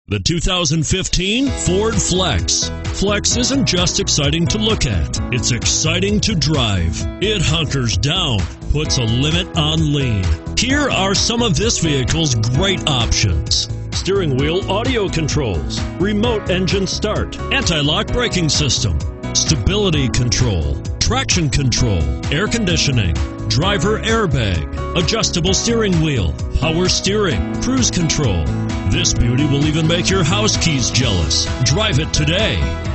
The 2015 Ford Flex. Flex isn't just exciting to look at, it's exciting to drive. It hunkers down, puts a limit on lean. Here are some of this vehicle's great options: steering wheel audio controls, remote engine start, anti-lock braking system, stability control, traction control, air conditioning, driver airbag, adjustable steering wheel, power steering, cruise control. This beauty will even make your house keys jealous. Drive it today.